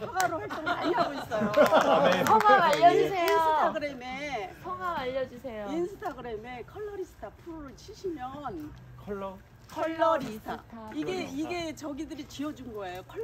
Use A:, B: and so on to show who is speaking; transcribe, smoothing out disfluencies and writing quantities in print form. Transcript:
A: 화가로 활동 많이 하고 있어요.
B: 성함 알려주세요.
A: 인스타그램에 컬러리스타 프로를 치시면
C: 컬러?
A: 컬러리스타. 이게 저기들이 지어준 거예요.